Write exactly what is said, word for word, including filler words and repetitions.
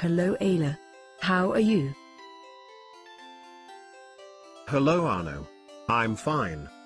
Hello Ayla. How are you? Hello Arno. I'm fine.